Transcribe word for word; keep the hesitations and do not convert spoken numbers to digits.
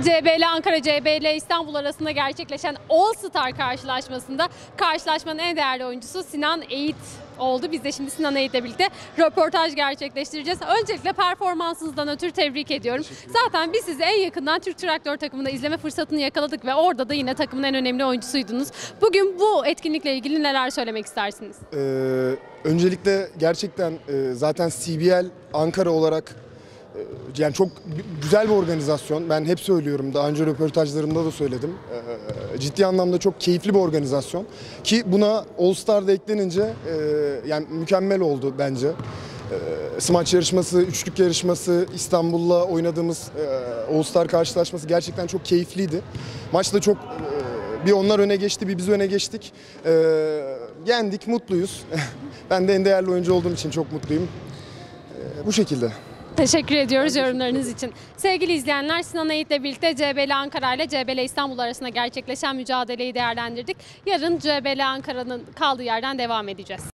C B L Ankara, C B L İstanbul arasında gerçekleşen All Star karşılaşmasında karşılaşmanın en değerli oyuncusu Sinan Eğit oldu. Biz de şimdi Sinan Eğit'le birlikte röportaj gerçekleştireceğiz. Öncelikle performansınızdan ötürü tebrik ediyorum. Zaten biz sizi en yakından Türk Traktör takımında izleme fırsatını yakaladık ve orada da yine takımın en önemli oyuncusuydunuz. Bugün bu etkinlikle ilgili neler söylemek istersiniz? Ee, öncelikle gerçekten e, zaten C B L Ankara olarak e, yani çok güzel bir organizasyon. Ben hep söylüyorum, daha önce röportajlarımda da söyledim. E, ciddi anlamda çok keyifli bir organizasyon. Ki buna All Star'da eklenince e, yani mükemmel oldu bence. E, smaç yarışması, üçlük yarışması, İstanbul'la oynadığımız e, All Star karşılaşması gerçekten çok keyifliydi. Maçta çok e, bir onlar öne geçti, bir biz öne geçtik. E, yendik, mutluyuz. Ben de en değerli oyuncu olduğum için çok mutluyum. E, bu şekilde. Teşekkür ediyoruz yorumlarınız için. Sevgili izleyenler, Sinan Eğit'le birlikte C B L Ankara ile C B L İstanbul arasında gerçekleşen mücadeleyi değerlendirdik. Yarın C B L Ankara'nın kaldığı yerden devam edeceğiz.